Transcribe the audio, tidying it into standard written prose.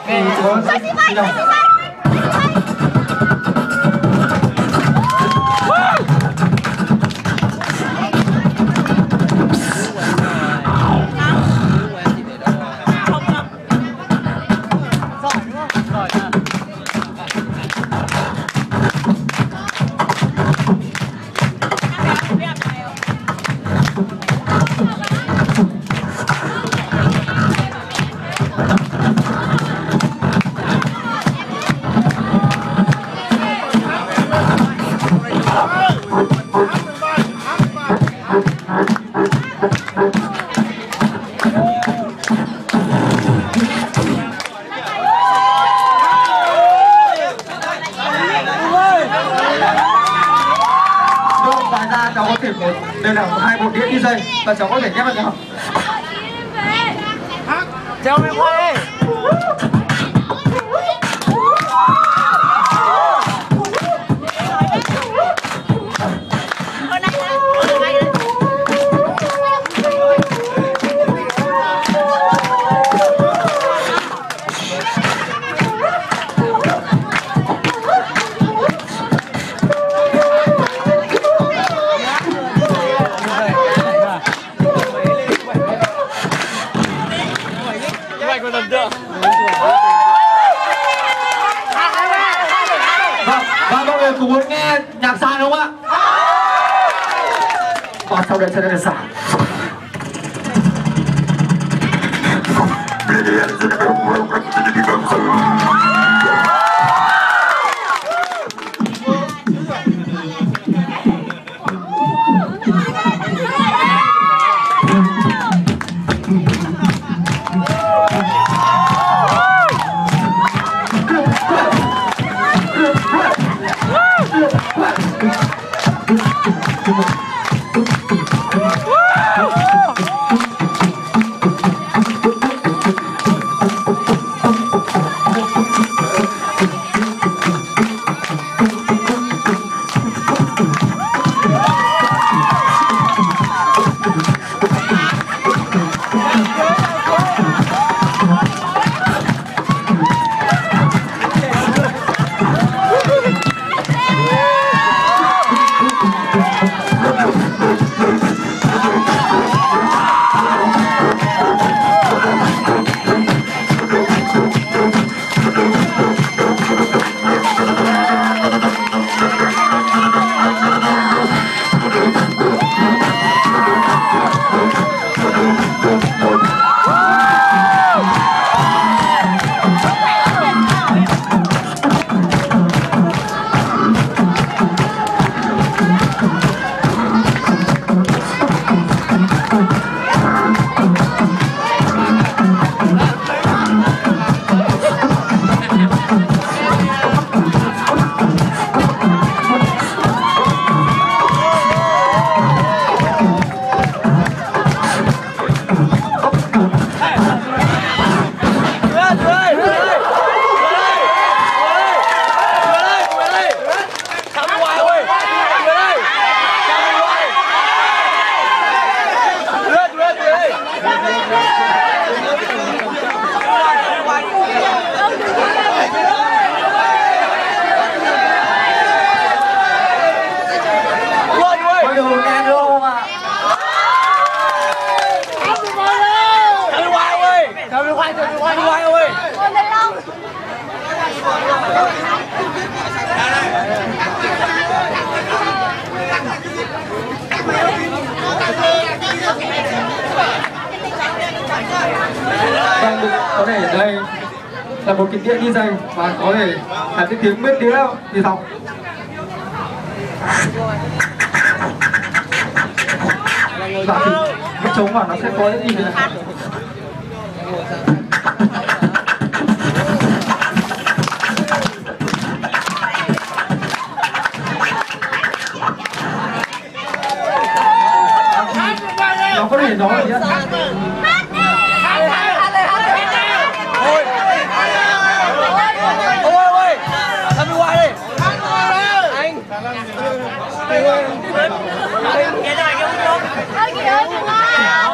thì có rất nhiều. Cháu có thể đây là 2 bộ đĩa DJ và cháu có thể ghép vào nhau. Chào mẹ Khoai. Và mọi người cùng muốn nghe nhạc sàn không ạ? Và sau đây sẽ là sàn. Có thể đây là một cái đĩa DJ và có thể là cái tiếng biết đĩa thì xong. Và thì cái trống vào nó sẽ có những gì nữa.